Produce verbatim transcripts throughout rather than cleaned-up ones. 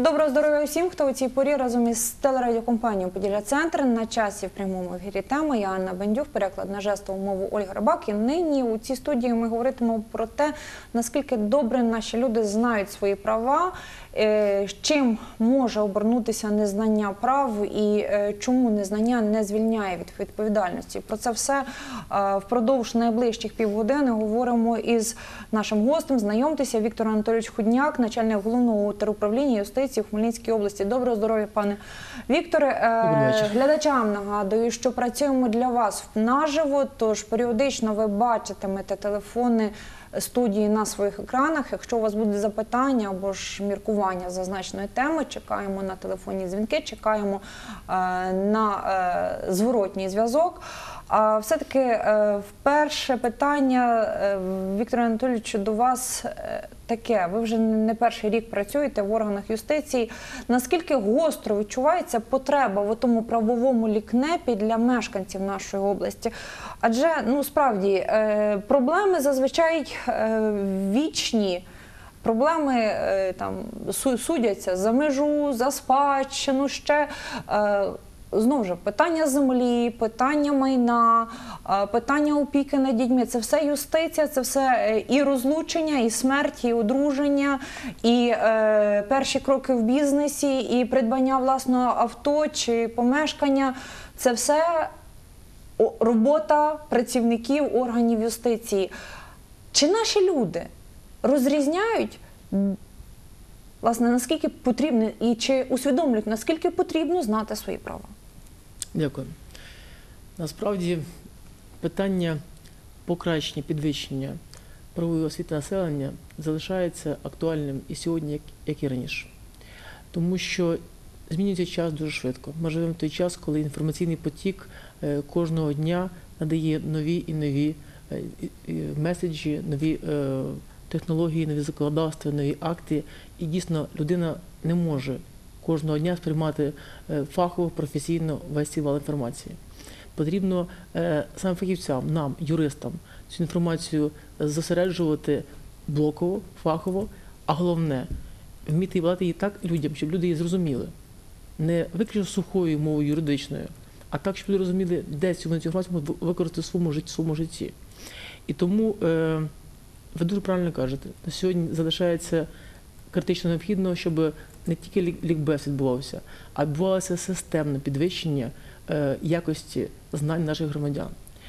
Доброго здоров'я всім, хто у цій порі разом із телерадіокомпанією «Поділля-Центр» на часі в прямому ефірі теми. Я Анна Бендюк, переклад на жестову мову Ольга Рибак. І нині у цій студії ми говоритимемо про те, наскільки добре наші люди знають свої права, чим може обернутися незнання прав і чому незнання не звільняє від відповідальності. Про це все впродовж найближчих півгодини говоримо із нашим гостем. Знайомтеся, Віктор Анатолійович Худняк, начальник головного теруправління юстиції в Хмельницькій області. Доброго здоров'я, пане Вікторе. Глядачам нагадую, що працюємо для вас наживо, тож періодично ви бачитимете телефони студії на своїх екранах. Якщо у вас буде запитання або ж міркування зазначеної теми, чекаємо на телефонні дзвінки, чекаємо е, на е, зворотній зв'язок. А все-таки е, перше питання, е, Віктору Анатолійовичу, до вас е, таке. Ви вже не перший рік працюєте в органах юстиції. Наскільки гостро відчувається потреба в тому правовому лікнепі для мешканців нашої області? Адже, ну, справді, е, проблеми зазвичай е, вічні. Проблеми е, там судяться за межу, за спадщину, ще е, знову ж питання землі, питання майна, питання опіки над дітьми. Це все юстиція, це все і розлучення, і смерть, і одруження, і е, перші кроки в бізнесі, і придбання власного авто чи помешкання. Це все робота працівників органів юстиції. Чи наші люди розрізняють, власне, наскільки потрібно, і чи усвідомлюють, наскільки потрібно знати свої права? Дякую. Насправді, питання покращення, підвищення правової освіти населення залишається актуальним і сьогодні, як, як і раніше. Тому що змінюється час дуже швидко. Ми живемо в той час, коли інформаційний потік кожного дня надає нові і нові меседжі, нові технології, нові законодавства, нові акти. І дійсно людина не може кожного дня сприймати фахово, професійно весь цей вал інформації. Потрібно саме фахівцям, нам, юристам, цю інформацію зосереджувати блоково, фахово, а головне – вміти подати її так людям, щоб люди її зрозуміли. Не виключно сухою мовою юридичною, а так, щоб люди розуміли, де цю інформацію можуть використати в своєму житті. В своєму житті. І тому е, ви дуже правильно кажете, на сьогодні залишається критично необхідно, щоб не тільки лікбез відбувався, а відбувалося системне підвищення е, якості знань наших громадян.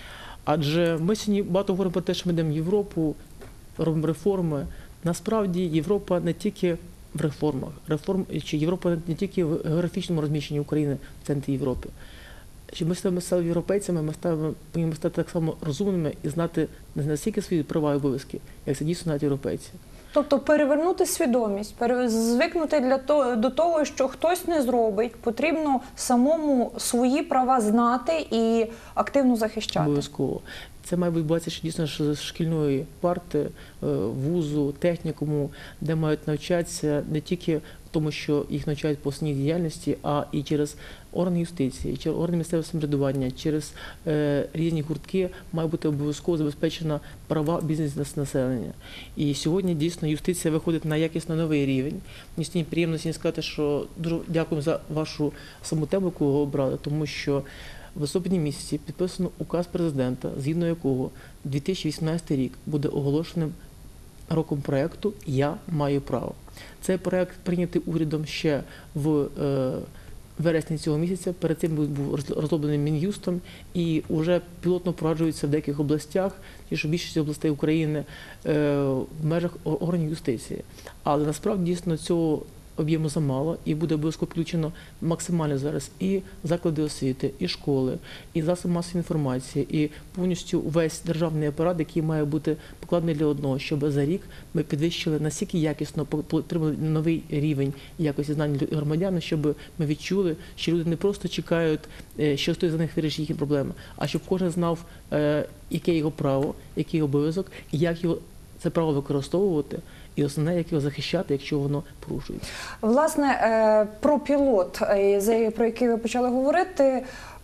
Адже ми сьогодні багато говоримо про те, що ми йдемо в Європу, робимо реформи. Насправді Європа не тільки в реформах, реформ, чи Європа не тільки в географічному розміщенні України в центрі Європи. Щоб ми стали, стали європейцями, ми повинні стати так само розумними і знати не настільки свої права і обов'язки, як це дійсно знають європейці. Тобто перевернути свідомість, звикнути для того, до того, що хтось не зробить, потрібно самому свої права знати і активно захищати. Обов'язково. Це має відбуватися дійсно з шкільної парти, вузу, технікуму, де мають навчатися не тільки в тому, що їх навчають по основній діяльності, а і через органи юстиції, через органи місцевого самоврядування, через е, різні гуртки має бути обов'язково забезпечена права бізнес-населення. І сьогодні дійсно юстиція виходить на якісно новий рівень. Мені сьогодні приємно сьогодні сказати, що дуже дякую за вашу саму тему, яку ви обрали, тому що в листопаді місяці підписано указ президента, згідно якого дві тисячі вісімнадцятий рік буде оголошеним роком проєкту «Я маю право». Цей проєкт прийнятий урядом ще в е, вересні цього місяця, перед цим був розроблений Мін'юстом і вже пілотно впроваджується в деяких областях, ті, що в більшості областей України, е, в межах органів юстиції. Але насправді дійсно цього об'єму замало, і буде обов'язково включено максимально зараз і заклади освіти, і школи, і засоби масової інформації, і повністю весь державний апарат, який має бути покладений для одного, щоб за рік ми підвищили настільки якісно, отримали новий рівень якості знань громадян, щоб ми відчули, що люди не просто чекають, що хтось за них вирішить їхні проблеми, а щоб кожен знав, яке його право, який обов'язок, і як його це право використовувати, і основне, як його захищати, якщо воно порушується. Власне, про пілот, про який ви почали говорити,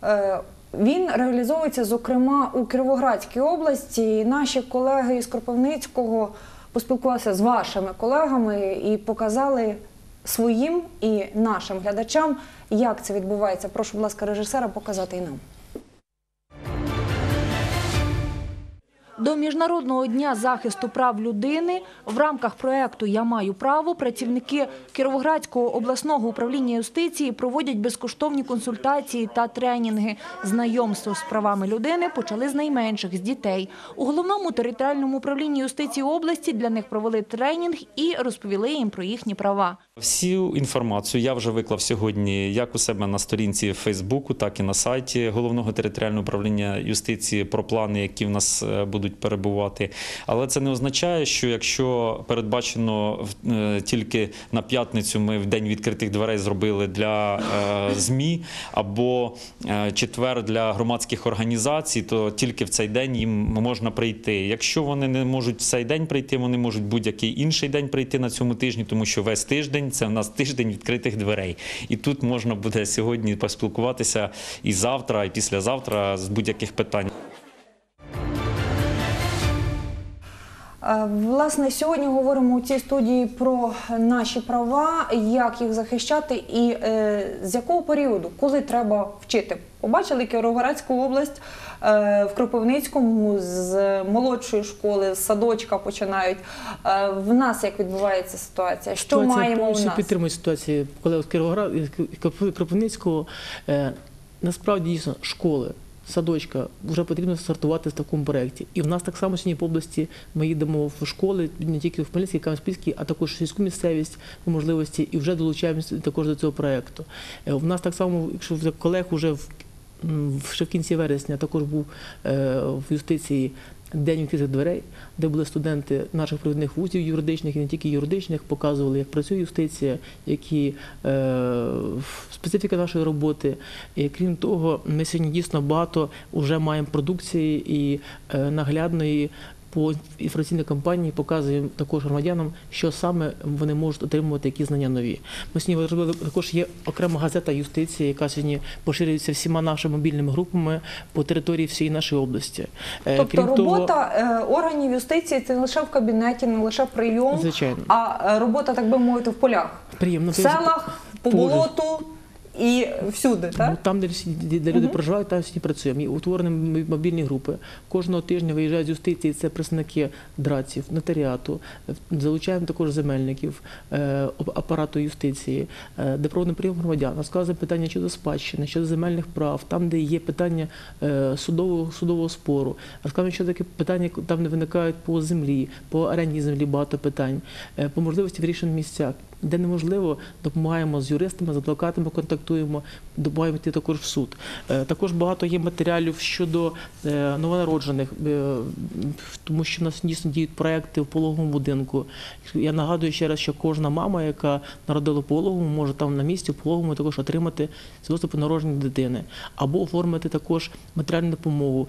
він реалізовується, зокрема, у Кіровоградській області. Наші колеги із Кропивницького поспілкувалися з вашими колегами і показали своїм і нашим глядачам, як це відбувається. Прошу, будь ласка, режисера показати і нам. До Міжнародного дня захисту прав людини в рамках проєкту «Я маю право» працівники Кіровоградського обласного управління юстиції проводять безкоштовні консультації та тренінги. Знайомство з правами людини почали з найменших – з дітей. У головному територіальному управлінні юстиції області для них провели тренінг і розповіли їм про їхні права. Всю інформацію я вже виклав сьогодні як у себе на сторінці в Фейсбуку, так і на сайті Головного територіального управління юстиції про плани, які в нас будуть перебувати. Але це не означає, що якщо передбачено тільки на п'ятницю ми в день відкритих дверей зробили для ЗМІ або четвер для громадських організацій, то тільки в цей день їм можна прийти. Якщо вони не можуть в цей день прийти, вони можуть будь-який інший день прийти на цьому тижні, тому що весь тиждень це в нас тиждень відкритих дверей. І тут можна буде сьогодні поспілкуватися і завтра, і післязавтра з будь-яких питань. Власне, сьогодні говоримо у цій студії про наші права, як їх захищати і е, з якого періоду, коли треба вчити. Побачили Кіровоградську область, е, в Кропивницькому з молодшої школи, з садочка починають. Е, в нас як відбувається ситуація? Що Ситуація маємо у нас? Підтримую ситуацію колеги з Кіровоград, Кропивницького. Е, насправді, дійсно, школи, садочка, вже потрібно стартувати в такому проєкті. І в нас так само сьогодні по області ми їдемо в школи, не тільки в Хмельницькій, Кам'янець-Подільській, а також в сільську місцевість по можливості, і вже долучаємося також до цього проєкту. В нас так само, якщо в колег вже в, ще в кінці вересня також був е, в юстиції День відкритих дверей, де були студенти наших провідних вузів юридичних і не тільки юридичних, показували, як працює юстиція, які е, специфіка нашої роботи. І крім того, ми сьогодні дійсно багато вже маємо продукції і е, наглядної по інформаційній кампанії показуємо також громадянам, що саме вони можуть отримувати, які знання нові. Ми сьогодні зробили, також є окрема газета «Юстиція», яка сьогодні поширюється всіма нашими мобільними групами по території всієї нашої області. Тобто Крім робота того, органів юстиції – це не лише в кабінеті, не лише прийом, звичайно, а робота, так би мовити, в полях, приємно, в селах, по болоту. І всюди, так? Ну, там, де, де люди uh-huh. проживають, там всі працюємо. І утворені мобільні групи. Кожного тижня виїжджають з юстиції, це представники драців, нотаріату, залучаємо також земельників, апарату юстиції, де проводимо прийом громадян, розказуємо питання щодо спадщини, щодо земельних прав, там, де є питання судового, судового спору, розказуємо, що таке питання, там, де виникають по землі, по оренді землі багато питань, по можливості вирішення місця. Де неможливо, допомагаємо з юристами, з адвокатами контактуємо, допомагаємо йти також в суд. Також багато є матеріалів щодо новонароджених, тому що в нас дійсно діють проекти в пологовому будинку. Я нагадую ще раз, що кожна мама, яка народила в пологовому, може там на місці в пологовому також отримати свідоцтво про народження дитини. Або оформити також матеріальну допомогу.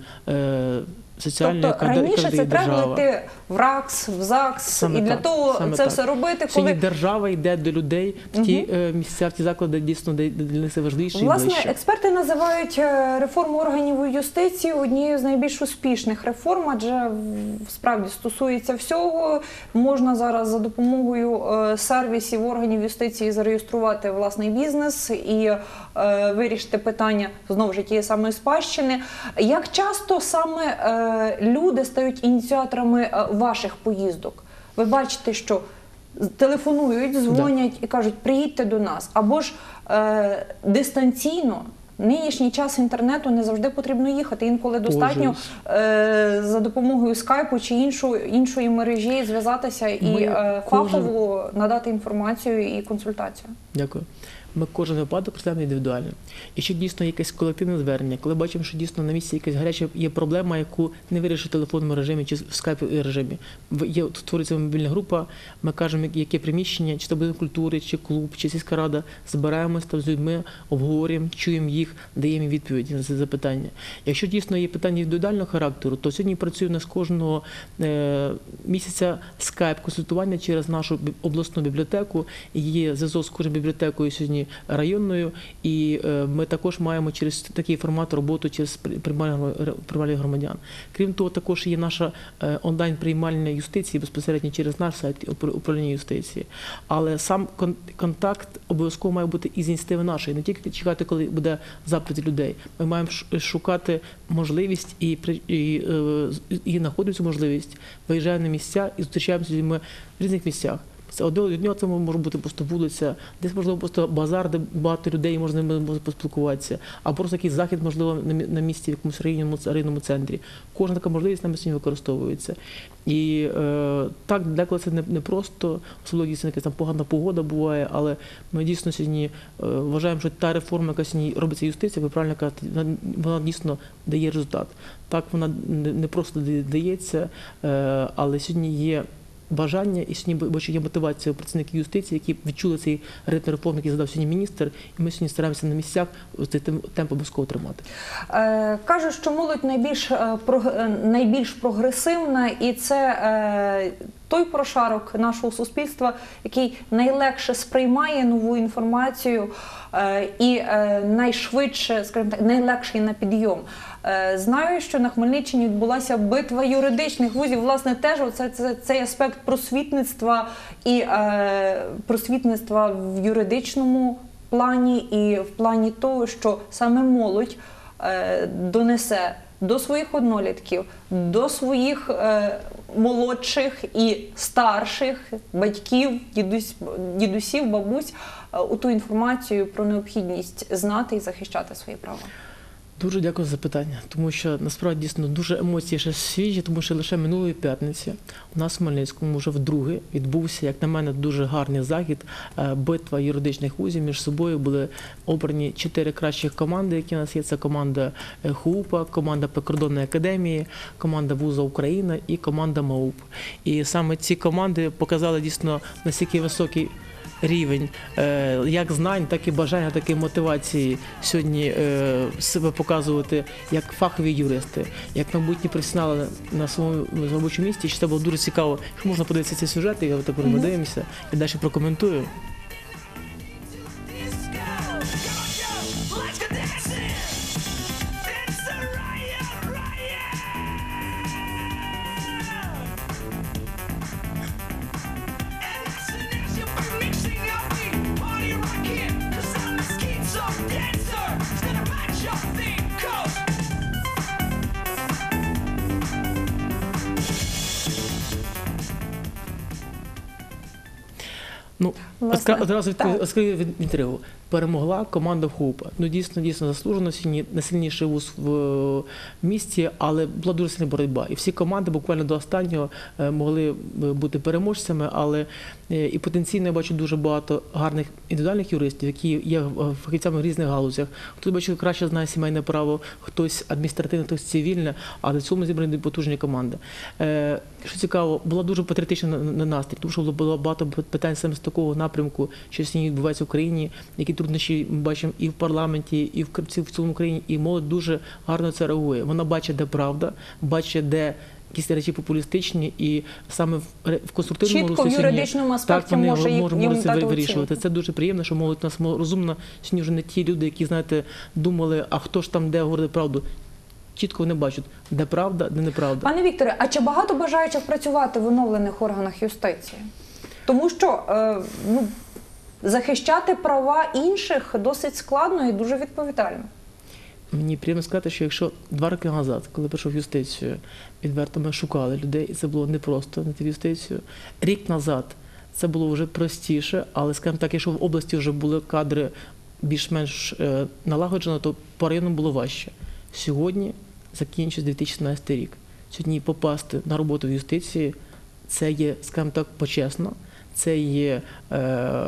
Тобто раніше це треба йти в РАКС, в ЗАГС, саме і для так, того це так. все робити, коли… Сьогодні держава йде до людей в ті угу. місця, в ті заклади, дійсно, де для них це важливіше і Власне, ближче. експерти називають реформу органів юстиції однією з найбільш успішних реформ, адже справді стосується всього. Можна зараз за допомогою сервісів органів юстиції зареєструвати власний бізнес і вирішити питання, знову ж, тієї самої спадщини. Як часто саме люди стають ініціаторами ваших поїздок? Ви бачите, що телефонують, дзвонять і кажуть, приїдьте до нас. Або ж е, дистанційно, нинішній час інтернету не завжди потрібно їхати. Інколи достатньо е, за допомогою скайпу чи іншої, іншої мережі зв'язатися і е, фахово кожен... надати інформацію і консультацію. Дякую. Ми кожен випадок розглядаємо індивідуально. Якщо дійсно якесь колективне звернення, коли бачимо, що дійсно на місці якась гаряча є проблема, яку не вирішить в телефонному режимі чи в скайпі режимі, є, створюється мобільна група, ми кажемо, яке приміщення, чи це будинок культури, чи клуб, чи сільська рада, збираємося там з людьми, обговорюємо, чуємо їх, даємо відповіді на це запитання. Якщо дійсно є питання індивідуального характеру, то сьогодні працює у нас кожного е, місяця скайп-консультування через нашу обласну бібліотеку, і є зв'язок з кожною бібліотекою сьогодні сьогодні районною, і ми також маємо через такий формат роботу через приймальних громадян. Крім того, також є наша онлайн-приймальня юстиції безпосередньо через наш сайт управління юстиції. Але сам контакт обов'язково має бути із ініціативи нашої, не тільки чекати, коли буде запит людей. Ми маємо шукати можливість і, і, і знаходимо цю можливість, виїжджаємо на місця і зустрічаємося з людьми в різних місцях. Це один від нього це може бути просто вулиця, десь можливо просто базар, де багато людей можна з ними поспілкуватися, а просто якийсь захід, можливо, на місці в якомусь районному, районному центрі. Кожна така можливість нами сьогодні використовується. І е, так, деколи це не, не просто, особливо якщо якась там погана погода буває, але ми дійсно сьогодні е, вважаємо, що та реформа, яка сьогодні робиться юстиція, ви правильно кажете, вона, вона дійсно дає результат. Так, вона не, не просто дається, е, але сьогодні є бажання і сьогодні є мотивація працівників юстиції, які відчули цей ритм реформ, який задав сьогодні міністр, і ми сьогодні стараємося на місцях цей темп обов'язково тримати. Е, кажуть, що молодь найбільш, е, про, найбільш прогресивна, і це е, той прошарок нашого суспільства, який найлегше сприймає нову інформацію е, і е, найшвидше, скажімо так, найлегший на підйом. Е, знаю, що на Хмельниччині відбулася битва юридичних вузів, власне, теж оце, це, цей аспект просвітництва і е, просвітництва в юридичному плані і в плані того, що саме молодь е, донесе до своїх однолітків, до своїх е, молодших і старших батьків, дідусь, дідусів, бабусь, е, у ту інформацію про необхідність знати і захищати свої права. Дуже дякую за запитання, тому що насправді дійсно дуже емоції ще свіжі, тому що лише минулої п'ятниці у нас в Хмельницькому вже вдруге відбувся, як на мене, дуже гарний захід, битва юридичних вузів. Між собою були обрані чотири кращих команди, які у нас є. Це команда ХУПа, команда Прикордонної академії, команда Вуза Україна і команда МАУП. І саме ці команди показали дійсно настільки високий рівень як знань, так і бажання, так і мотивації сьогодні себе показувати як фахові юристи, як майбутні професіонали на своєму робочому місці. Що це було дуже цікаво. Якщо можна подивитися ці сюжети, я так mm-hmm. подивимося і далі прокоментую. Ну, одразу відкрию від інтригу. Перемогла команда ХУПа. Ну, дійсно, дійсно заслужено, сьогодні найсильніший вуз в місті, але була дуже сильна боротьба. І всі команди буквально до останнього могли бути переможцями, але і потенційно я бачу дуже багато гарних індивідуальних юристів, які є фахівцями в різних галузях. Хтось, бачу, краще знає сімейне право, хтось адміністративне, хтось цивільне, але в цьому зібрані потужні команди. Що цікаво, була дуже патріотична настрій, тому що було багато питань саме з такого напрямку, що сьогодні відбувається в Україні, які труднощі ми бачимо і в парламенті, і в цілому країні, і молодь дуже гарно це реагує. Вона бачить, де правда, бачить, де якісь речі популістичні, і саме в конструктивному чітко в юридичному аспекті може їм це вирішувати. Це дуже приємно, що молодь у нас розумна. Сьогодні вже не ті люди, які, знаєте, думали, а хто ж там де говорить правду. Чітко вони бачать, де правда, де неправда. Пане Вікторе, а чи багато бажаючих працювати в оновлених органах юстиції? Тому що е, ну, захищати права інших досить складно і дуже відповідально. Мені приємно сказати, що якщо два роки назад, коли прийшов в юстицію, відверто ми шукали людей, і це було непросто знайти в юстицію. Рік назад це було вже простіше, але, скажімо так, якщо в області вже були кадри більш-менш е, налагоджено, то по району було важче. Сьогодні закінчується дві тисячі сімнадцятий рік. Сьогодні попасти на роботу в юстиції – це є, скажімо так, почесно, це є е,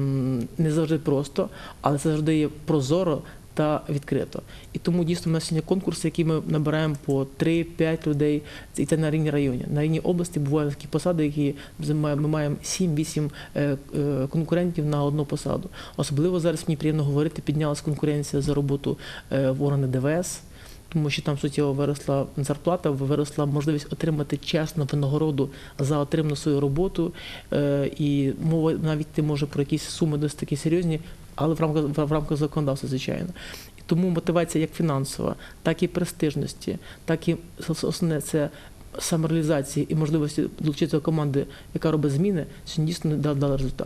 не завжди просто, але це завжди є прозоро та відкрито. І тому дійсно у нас сьогодні конкурси, які ми набираємо по три-п'ять людей, і це на рівні районі. На рівні області бувають такі посади, які ми маємо сім-вісім конкурентів на одну посаду. Особливо зараз мені приємно говорити, піднялася конкуренція за роботу в органи ДВС, тому що там суттєво виросла зарплата, виросла можливість отримати чесну винагороду за отриману свою роботу, і мова навіть не може про якісь суми досить такі серйозні, але в рамках, в рамках законодавства, звичайно. І тому мотивація як фінансова, так і престижності, так і основне це самореалізації і можливості долучитися до команди, яка робить зміни, сьогодні дійсно дала результат.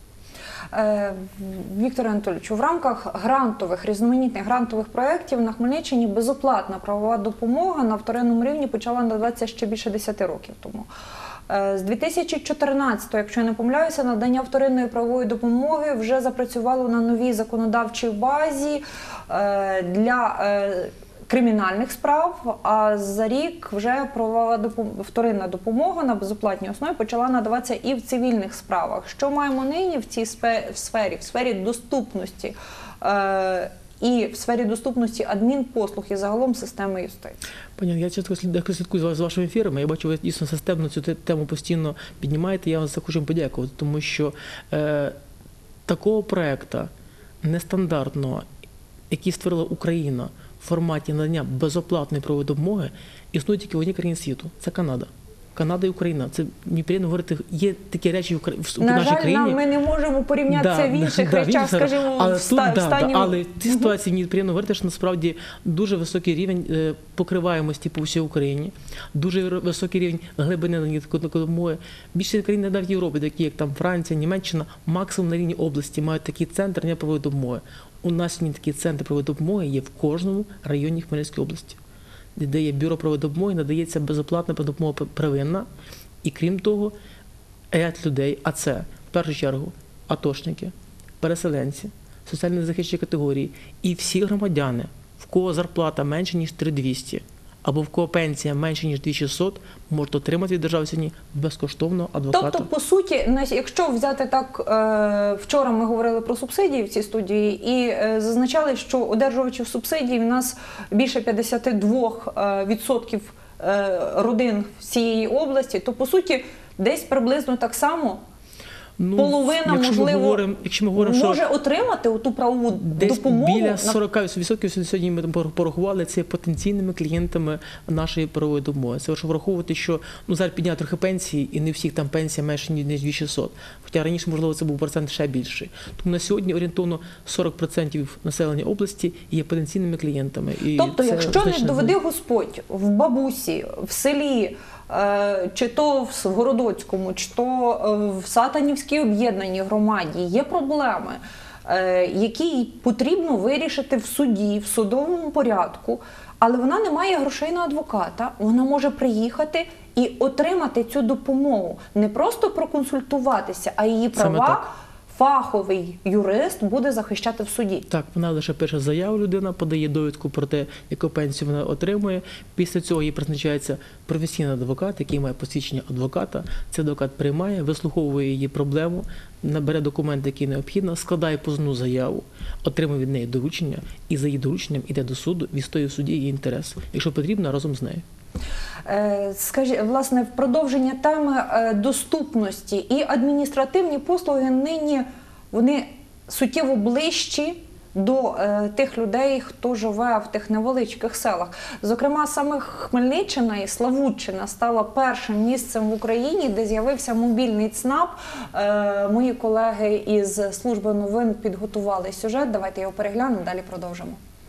Вікторе Анатолійовичу, в рамках грантових, різноманітних грантових проєктів на Хмельниччині безоплатна правова допомога на вторинному рівні почала надаватися ще більше десяти років тому. З дві тисячі чотирнадцятого, якщо я не помиляюся, надання вторинної правової допомоги вже запрацювало на новій законодавчій базі для кримінальних справ, а за рік вже правова допомога, вторинна допомога на безоплатній основі почала надаватися і в цивільних справах. Що маємо нині в цій сфері, в сфері доступності е, і в сфері доступності адмінпослуг і загалом системи юстиції? Пані, я часто слідкую за вашими ефірами, я бачу, ви дійсно системно цю тему постійно піднімаєте, я вам за це хочу подякувати, тому що е, такого проєкту нестандартного, який створила Україна, в форматі надання безоплатної правової допомоги існує тільки в одній країні світу – це Канада. Канада і Україна. Це мені приємно говорити, є такі речі в нашій країні. На жаль, ми не можемо порівняти да, це в інших да, речах, да, скажімо, але в ста, тут, да, стані... Да, але в цій ситуації мені приємно говорити, що насправді дуже високий рівень покриваємості по всій Україні, дуже високий рівень глибини наданої допомоги. Більше країн навіть Європи, такі як там Франція, Німеччина, максимум на рівні області мають такий центр надання правової допомоги. У нас сьогодні такі центри правової допомоги є в кожному районі Хмельницької області, де є бюро правової допомоги, надається безоплатна допомога первинна. І крім того, ряд людей, а це в першу чергу атошники, переселенці, соціально незахищені категорії і всі громадяни, в кого зарплата менше, ніж три тисячі двісті, або в кого пенсія менше, ніж дві тисячі шістсот, можуть отримати від держави сьогодні безкоштовного адвоката. Тобто, по суті, якщо взяти так, вчора ми говорили про субсидії в цій студії і зазначали, що одержувачів субсидій в нас більше п'ятдесят два відсотки родин всієї області, то, по суті, десь приблизно так само Ну, половина, можливо, ми говоримо, якщо ми говоримо, може що отримати оту правову десь допомогу. Біля сорок відсотків сьогодні ми порахували, це потенційними клієнтами нашої правової допомоги. Це щоб враховувати, що ну, зараз підняти трохи пенсії, і не всіх там пенсія менше, ніж дві тисячі шістсот. Хоча раніше, можливо, це був процент ще більший. Тому на сьогодні орієнтовно сорок відсотків населення області є потенційними клієнтами. І тобто, це якщо не значно... доведе Господь в бабусі, в селі, чи то в Городоцькому, чи то в Сатанівській об'єднаній громаді є проблеми, які потрібно вирішити в суді, в судовому порядку, але вона не має грошей на адвоката, вона може приїхати і отримати цю допомогу. Не просто проконсультуватися, а її права фаховий юрист буде захищати в суді. Так, вона лише пише заяву, людина подає довідку про те, яку пенсію вона отримує. Після цього їй призначається професійний адвокат, який має посвідчення адвоката. Цей адвокат приймає, вислуховує її проблему, набере документи, які необхідно, складає позовну заяву, отримує від неї доручення і за її дорученням йде до суду, відстоює в суді її інтереси, якщо потрібно, разом з нею. Скажіть, власне, в продовження теми доступності і адміністративні послуги нині, вони суттєво ближчі до тих людей, хто живе в тих невеличких селах. Зокрема, саме Хмельниччина і Славутчина стала першим місцем в Україні, де з'явився мобільний ЦНАП. Мої колеги із служби новин підготували сюжет. Давайте його переглянемо, далі продовжимо.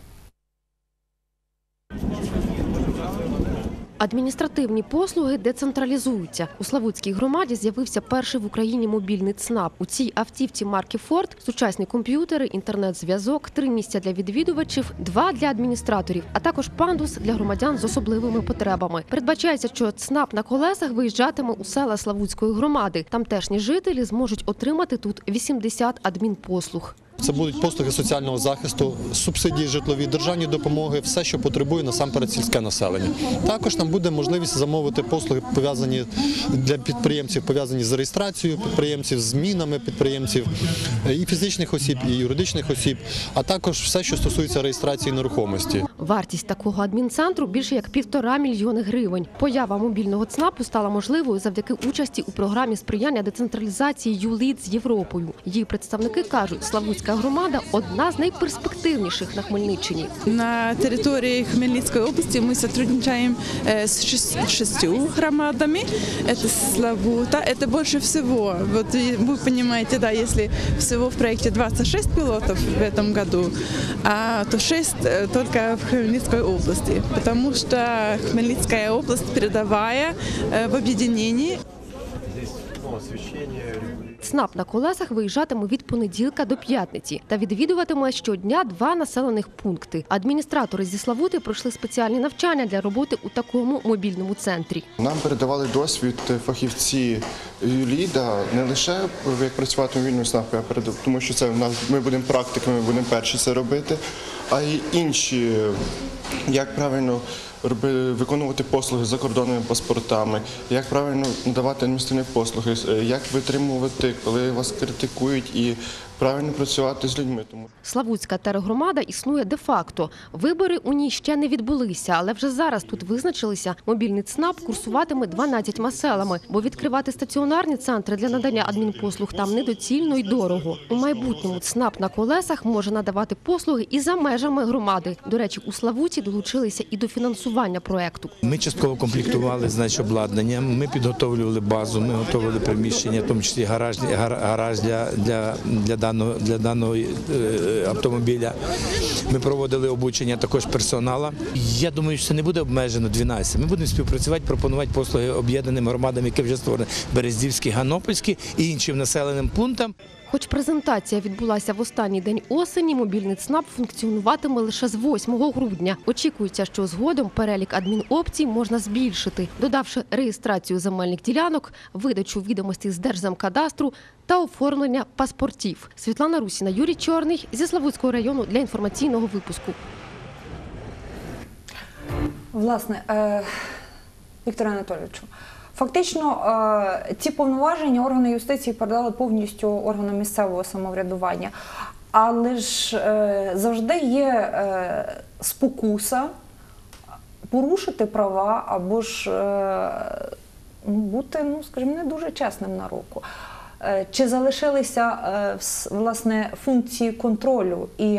Адміністративні послуги децентралізуються. У Славутській громаді з'явився перший в Україні мобільний ЦНАП. У цій автівці марки «Форд» сучасні комп'ютери, інтернет-зв'язок, три місця для відвідувачів, два для адміністраторів, а також пандус для громадян з особливими потребами. Передбачається, що ЦНАП на колесах виїжджатиме у села Славутської громади. Тамтешні жителі зможуть отримати тут вісімдесят адмінпослуг. Це будуть послуги соціального захисту, субсидії житлові, державні допомоги, все, що потребує насамперед сільське населення. Також там буде можливість замовити послуги, пов'язані для підприємців, пов'язані з реєстрацією підприємців, з змінами підприємців, і фізичних осіб, і юридичних осіб, а також все, що стосується реєстрації нерухомості. Вартість такого адмінцентру більше як півтора мільйони гривень. Поява мобільного ЦНАПу стала можливою завдяки участі у програмі сприяння децентралізації «ю лід» з Європою. Її представники кажуть, Славутська Славутська громада – одна з найперспективніших на Хмельниччині. На территории Хмельницкой области мы сотрудничаем э, с шест- шестью громадами. Это Славута, это больше всего. Вот и вы понимаете, да, если всего в проекте двадцать шесть пилотов в этом году, а, то шесть э, только в Хмельницкой области, потому что Хмельницкая область передовая э, в объединении. ЦНАП на колесах виїжджатиме від понеділка до п'ятниці та відвідуватиме щодня два населених пункти. Адміністратори зі Славути пройшли спеціальні навчання для роботи у такому мобільному центрі. Нам передавали досвід фахівці ЮЛІДа, не лише як працювати в мобільному ЦНАПі, тому що це в нас ми будемо практиками, ми будемо перші це робити, а й інші, як правильно роби, виконувати послуги за кордонними паспортами, як правильно надавати адміністративні послуги, як витримувати, коли вас критикують, і правильно працювати з людьми. Тому Славутська тергромада існує де-факто. Вибори у ній ще не відбулися, але вже зараз тут визначилися. Мобільний ЦНАП курсуватиме дванадцятьма селами, бо відкривати стаціонарні центри для надання адмінпослуг там недоцільно й дорого. У майбутньому ЦНАП на колесах може надавати послуги і за межами громади. До речі, у Славуті долучилися і до фінансування проекту. Ми частково комплектували, значить, обладнанням, ми підготовлювали базу, ми готували приміщення, в тому числі гараж, гараж для, для, для даного, для даного е, автомобіля. Ми проводили обучення також персоналу. Я думаю, що це не буде обмежено дванадцять. Ми будемо співпрацювати, пропонувати послуги об'єднаним громадам, які вже створені Берездівський, Ганопольський і іншим населеним пунктам. Хоч презентація відбулася в останній день осені, мобільний ЦНАП функціонуватиме лише з восьмого грудня. Очікується, що згодом перелік адмінопцій можна збільшити, додавши реєстрацію земельних ділянок, видачу відомостей з Держземкадастру та оформлення паспортів. Світлана Русіна, Юрій Чорний зі Славутського району для інформаційного випуску. Власне, е, Вікторе Анатолійовичу, фактично, ці повноваження органи юстиції передали повністю органам місцевого самоврядування. Але ж завжди є спокуса порушити права або ж бути, ну, скажімо, не дуже чесним на руку. Чи залишилися, власне, функції контролю і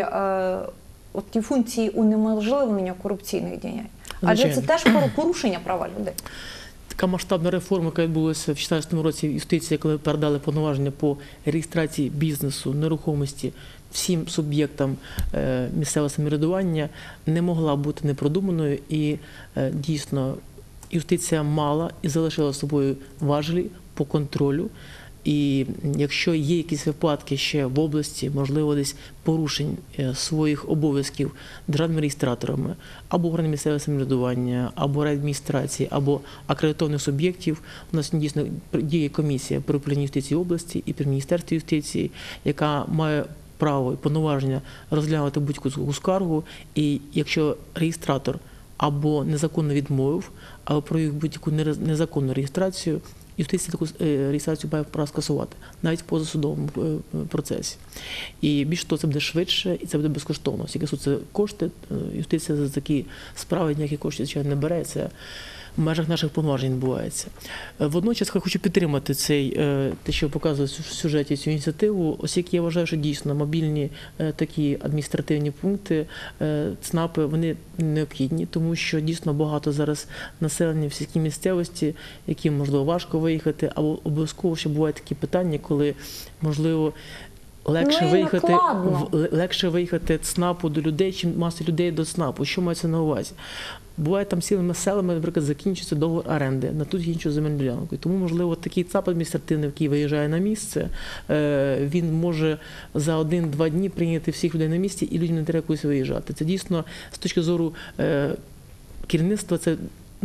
от ті функції унеможливлення корупційних діянь? Адже це теж порушення права людей. Така масштабна реформа, яка відбулася в дві тисячі шістнадцятому році в юстиції, коли передали повноваження по реєстрації бізнесу, нерухомості всім суб'єктам місцевого самоврядування, не могла бути непродуманою. І дійсно юстиція мала і залишила собою важелі по контролю. І якщо є якісь випадки ще в області, можливо, десь порушень своїх обов'язків державними реєстраторами, або органами місцевого самоврядування, або райадміністрації, або акредитованих суб'єктів, у нас дійсно діє комісія при управлінні юстиції області і при Міністерстві юстиції, яка має право і повноваження розглянути будь-яку скаргу, і якщо реєстратор або незаконно відмовив, або провів будь-яку незаконну реєстрацію, юстиція таку реєстрацію має право скасувати, навіть в позасудовому процесі. І більше того, це буде швидше і це буде безкоштовно. Оскільки суд це кошти, юстиція за такі справи ніякі кошти, звичайно, не бере, це в межах наших повноважень відбувається. Водночас я хочу підтримати цей, те, що показує в сюжеті, цю ініціативу, оскільки я вважаю, що дійсно мобільні такі адміністративні пункти, ЦНАПи, вони необхідні, тому що дійсно багато зараз населення в сільській місцевості, яким, можливо, важко виїхати, або обов'язково ще бувають такі питання, коли, можливо, Легше, ну, виїхати, легше виїхати ЦНАПу до людей, чим маси людей до ЦНАПу. Що мається на увазі? Буває там цілими селами, наприклад, закінчується договір оренди на ту іншу земельну ділянку. Тому, можливо, такий ЦАП адміністративний, який виїжджає на місце, він може за один-два дні прийняти всіх людей на місці і людям не треба якось виїжджати. Це дійсно, з точки зору керівництва, це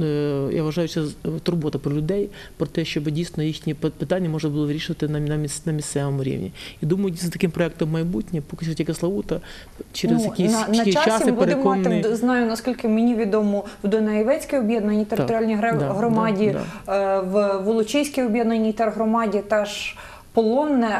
я вважаю, що турбота про людей, про те, щоб дійсно їхні питання можна було вирішувати на місцевому рівні. І думаю, з таким проєктом майбутнє, поки що тільки Славута, через ну, якісь на, на часи переконаний... Мати, знаю, наскільки мені відомо, в Донаєвецькій об'єднаній територіальній громаді, да, да, да. в Волочиській об'єднаній тергромаді теж Полонне,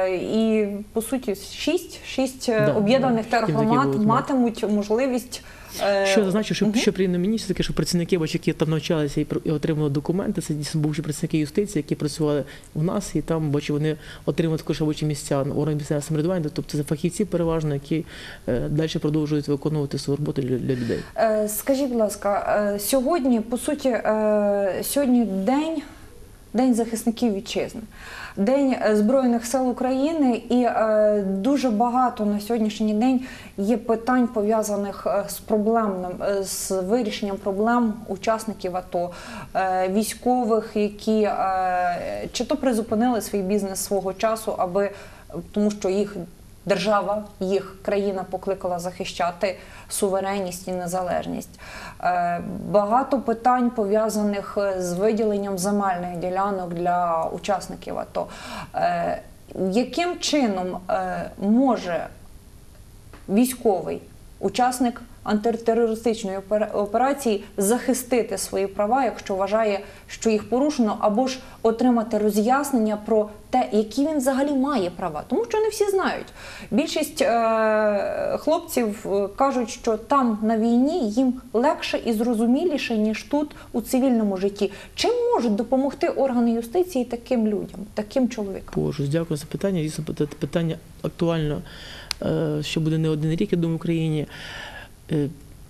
і, по суті, шість, шість да, об'єднаних да, тергромад матимуть можливість Е, Що зазначу, що, мгм. що приємно мені, все таки, що працівники, бачу, які там навчалися і, про- і отримали документи, це дійсно бувші працівники юстиції, які працювали у нас, і там, бачу, вони отримали також робочі місця на органах місцевого самоврядування, тобто це фахівці переважно, які е, далі продовжують виконувати свою роботу для, для людей. Е, Скажіть, будь ласка, е, сьогодні, по суті, е, сьогодні день, день захисників вітчизни, День е, Збройних сил України, і е, дуже багато на сьогоднішній день є питань, пов'язаних е, з проблемним, е, з вирішенням проблем учасників АТО, е, військових, які е, чи то призупинили свій бізнес свого часу, аби, тому що їх держава, їх країна покликала захищати суверенність і незалежність. Е, Багато питань, пов'язаних з виділенням земельних ділянок для учасників АТО. Е, Яким чином е, може військовий учасник антитерористичної опера- операції захистити свої права, якщо вважає, що їх порушено, або ж отримати роз'яснення про те, які він взагалі має права? Тому що не всі знають. Більшість е- хлопців е, кажуть, що там на війні їм легше і зрозуміліше, ніж тут у цивільному житті. Чим можуть допомогти органи юстиції таким людям, таким чоловікам? Погоджуюсь. Дякую за питання. Дійсно, це питання актуально, е, що буде не один рік, я думаю, в Україні. Е,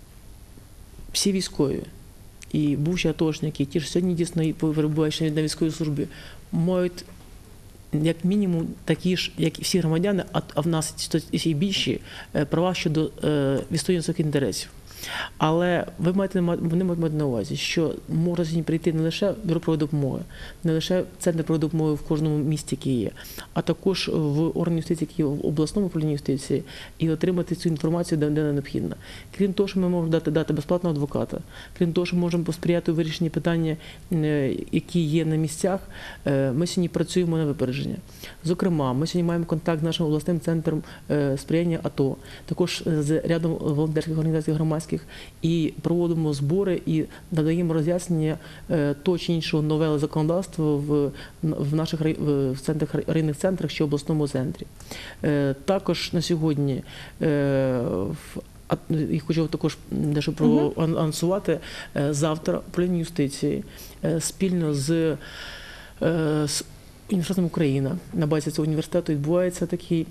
Всі військові і бувші атошники, ті ж сьогодні дійсно і перебувають на військовій службі, мають як мінімум такі ж, як і всі громадяни, а а в нас і більші е, права щодо е, відстоювання своїх інтересів. Але ви маєте, вони мають мати на увазі, що може сьогодні прийти не лише бюро правової допомоги, не лише центр правової допомоги в кожному місті, який є, а також в органі юстиції, які є в обласному управлінні юстиції, і отримати цю інформацію, де вона необхідна. Крім того, що ми можемо дати, дати безплатного адвоката, крім того, що ми можемо посприяти у вирішенні питання, які є на місцях, ми сьогодні працюємо на випередження. Зокрема, ми сьогодні маємо контакт з нашим обласним центром сприяння АТО, також з рядом волонтерських організацій громадських, і проводимо збори і надаємо роз'яснення того чи іншого новели законодавства в, в наших в центрах, районних центрах чи обласному центрі. Також на сьогодні і хочу також дещо проанонсувати, завтра управління юстиції спільно з, з університетом Україна, на базі цього університету відбувається такий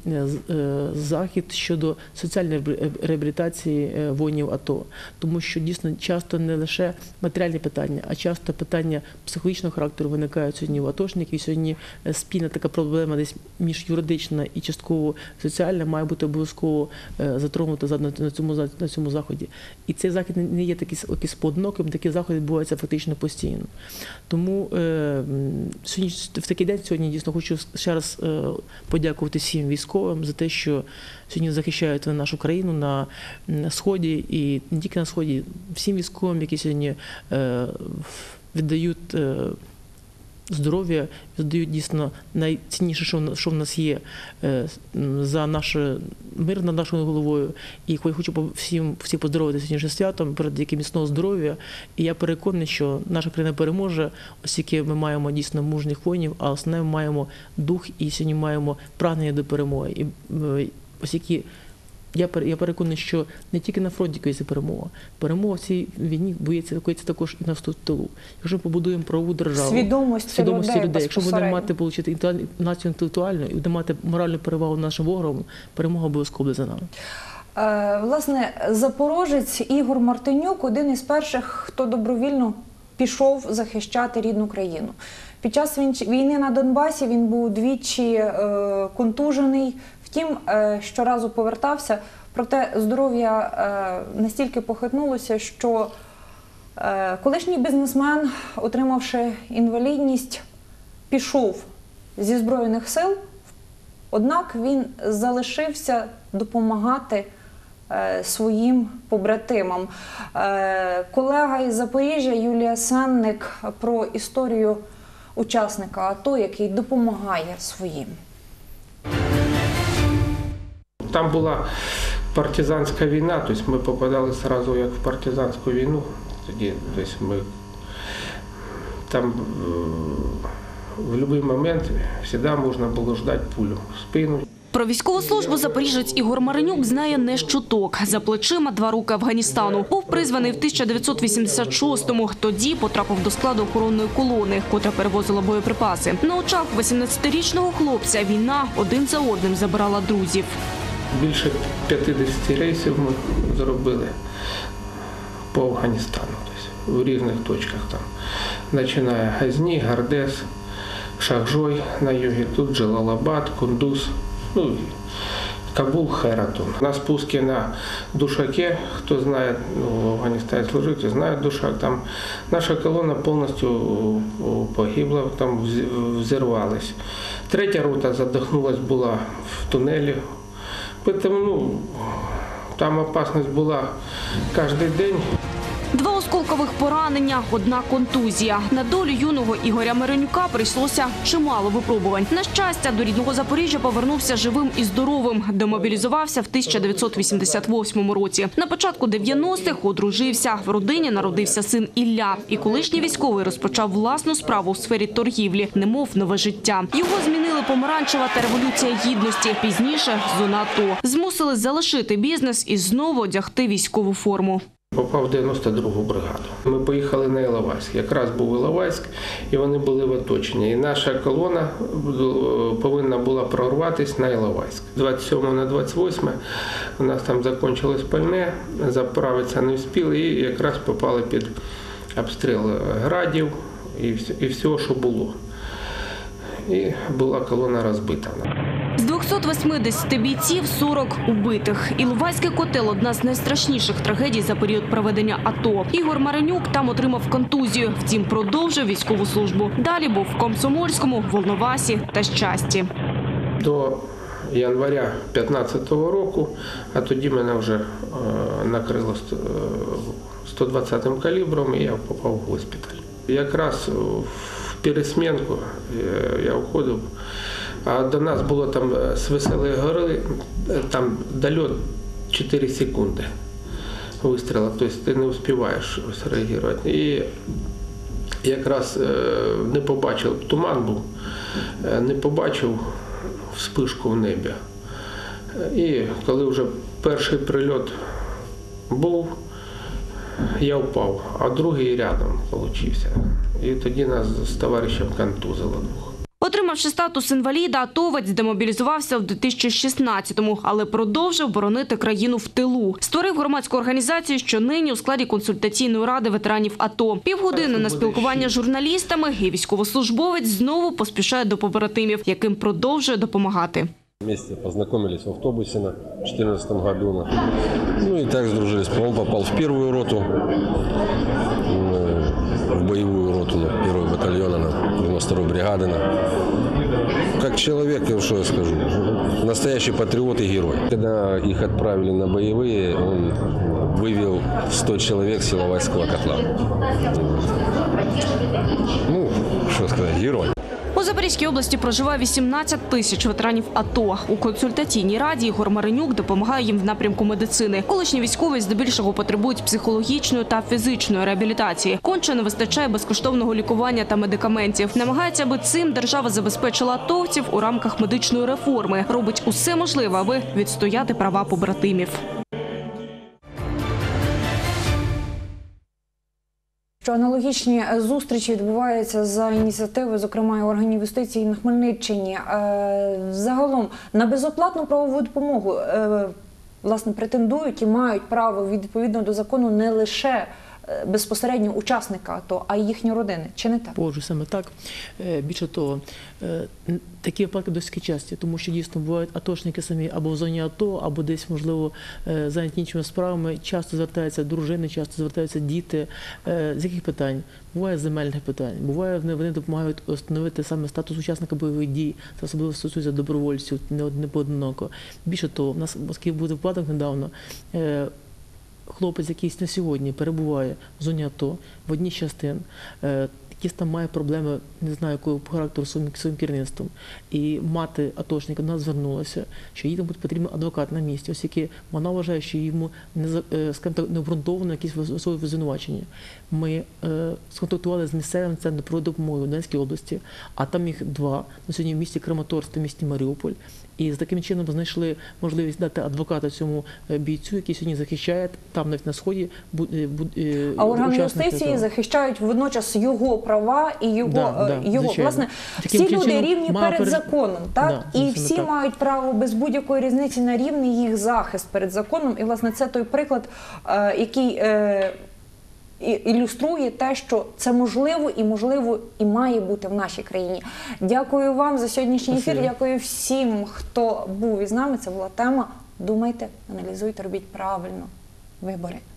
захід щодо соціальної реабілітації воїнів АТО. Тому що дійсно часто не лише матеріальні питання, а часто питання психологічного характеру виникають сьогодні у атошників. І сьогодні спільна така проблема десь між юридична і частково соціальна має бути обов'язково затронута на цьому, на цьому заході. І цей захід не є такий, якийсь поодиноким, такі заходи відбуваються фактично постійно. Тому е, сьогодні в такий день сьогодні дійсно хочу ще раз е, подякувати всім військовим за те, що сьогодні захищають нашу країну на, на Сході, і не тільки на Сході, всім військовим, які сьогодні е, віддають е, здоров'я, віддають дійсно найцінніше, що в, що в нас є, е, за наш мир над нашою головою. І хочу всім всіх поздоровити сьогоднішнім святом, перед яким міцного здоров'я. І я переконаний, що наша країна переможе, оскільки ми маємо дійсно мужніх воїнів, а основне ми маємо дух і сьогодні маємо прагнення до перемоги. І оскільки Я переконаний, що не тільки на фронті коїться перемога. Перемога в цій війні боїться коїться також і на тилу. Якщо ми побудуємо правову державу, свідомості, свідомості людей, людей, якщо будемо мати отримати націю інтелектуальну і будемо мати моральну перевагу нашим ворогам, перемога обов'язково буде за нами. Власне, запорожець Ігор Мартинюк – один із перших, хто добровільно пішов захищати рідну країну. Під час війни на Донбасі він був двічі контужений, втім, щоразу повертався, проте здоров'я настільки похитнулося, що колишній бізнесмен, отримавши інвалідність, пішов зі Збройних сил, однак він залишився допомагати своїм побратимам. Колега із Запоріжжя Юлія Сенник про історію учасника АТО, який допомагає своїм. Там була партизанська війна, тобто ми попадали одразу як в партизанську війну. Тоді тобто ми там в будь-який момент завжди можна було ждати пулю в спину. Про військову службу запоріжець Ігор Маринюк знає не з чуток. За плечима два роки Афганістану. Був призваний в тисяча дев'ятсот вісімдесят шостому. Тоді потрапив до складу охоронної колони, котра перевозила боєприпаси. На очах вісімнадцятирічного хлопця війна один за одним забирала друзів. Більше п'ятдесят рейсів ми зробили по Афганістану, тобто в різних точках. Там, починає Газні, Гардес, Шахжой на югі, тут Джалалабад, Кундуз, ну, Кабул, Хератун. На спуске на Душаке, хто знає, ну, в Афганістані служить, знає Душак, там наша колона повністю погибла, там взірвалась. Третя рота задохнулась була в тунелі. Тому, ну, там опасність була кожен день. Два осколкових поранення, одна контузія. На долю юного Ігоря Маринюка прийшлося чимало випробувань. На щастя, до рідного Запоріжжя повернувся живим і здоровим. Демобілізувався в тисяча дев'ятсот вісімдесят восьмому році. На початку дев'яностих одружився. В родині народився син Ілля. І колишній військовий розпочав власну справу у сфері торгівлі, немов нове життя. Його змінили помаранчева та революція гідності. Пізніше – зона АТО. Змусили залишити бізнес і знову одягти військову форму. Попав в дев'яносто другу бригаду. Ми поїхали на Іловайськ. Якраз був Іловайськ, і вони були в оточенні. І наша колона повинна була прорватися на Іловайськ. двадцять сьоме на двадцять восьме у нас там закінчилось пальне, заправитися не встигли, і якраз попали під обстріл градів і всього, що було. І була колона розбита. З двохсот восьмидесяти бійців сорок убитих. Іловайський котел – одна з найстрашніших трагедій за період проведення АТО. Ігор Маринюк там отримав контузію, втім продовжив військову службу. Далі був в Комсомольському, Волновасі та Щасті. До января п'ятнадцятого року, а тоді мене вже накрило сто двадцятим калібром, і я попав в госпіталь. Якраз в пересменку я входив. А до нас було там з Веселої гори, там дольот чотири секунди вистрілу, тобто ти не встигаєш реагувати. І якраз не побачив, туман був, не побачив вспишку в небі. І коли вже перший прильот був, я впав, а другий рядом получився. І тоді нас з товаришем контузило двох. Отримавши статус інваліда, атовець демобілізувався в дві тисячі шістнадцятому, але продовжив боронити країну в тилу. Створив громадську організацію, що нині у складі консультаційної ради ветеранів АТО. Півгодини на спілкування з журналістами і військовослужбовець знову поспішає до побратимів, яким продовжує допомагати. Вместе познакомились в автобусе на две тысячи четырнадцатом году. Ну и так сдружились. Он попал в первую роту, в боевую роту, на первого батальона, на девяносто вторую бригаду. Как человек, что я скажу, настоящий патриот и герой. Когда их отправили на боевые, он вывел сто человек с Іловайського котла. Ну, что сказать, герой. У Запорізькій області проживає вісімнадцять тисяч ветеранів АТО. У консультаційній раді Ігор Маринюк допомагає їм в напрямку медицини. Колишні військові здебільшого потребують психологічної та фізичної реабілітації. Конче не вистачає безкоштовного лікування та медикаментів. Намагається, аби цим держава забезпечила атовців у рамках медичної реформи. Робить усе можливе, аби відстояти права побратимів. Що аналогічні зустрічі відбуваються за ініціативи, зокрема, і органів юстиції на Хмельниччині. Загалом на безоплатну правову допомогу, власне, претендують і мають право відповідно до закону не лише безпосередньо учасника АТО, а й їхні родини. Чи не так? Погоджу, саме так. Більше того, такі випадки досить часті, тому що дійсно бувають атошники самі або в зоні АТО, або десь, можливо, зайняті іншими справами. Часто звертаються дружини, часто звертаються діти. З яких питань? Буває земельних питань, буває, вони допомагають встановити саме статус учасника бойових дій, це особливо стосується добровольців, не поодиноко. Більше того, у нас в Москві був випадок недавно, хлопець, який на сьогодні перебуває в зоні АТО, в одній з частин, якісь там має проблеми, не знаю, якого характеру своїм, своїм керівництвом. І мати атошника до нас звернулася, що їй там буде потрібен адвокат на місці, оскільки вона вважає, що йому не, скажімо так, необґрунтовано якісь особливі звинувачення. Ми е, сконтактували з місцевим центром правової допомоги в Донецькій області, а там їх два, на сьогодні в місті Краматорськ та в місті Маріуполь. І з таким чином знайшли можливість дати адвоката цьому е, бійцю, який сьогодні захищає там навіть на сході бу- е, бу- е, А органи учасника юстиції того. захищають водночас його права і його, Да, е, да, його звичайно. власне, Таким всі люди чином рівні має перед перед- законом, так? Да, І звичайно, всі так. мають право без будь-якої різниці на рівний їх захист перед законом. І, власне, це той приклад, е, який е, і- ілюструє те, що це можливо і можливо і має бути в нашій країні. Дякую вам за сьогоднішній ефір. Спасибо. Дякую всім, хто був із нами. Це була тема. Думайте, аналізуйте, робіть правильно вибори.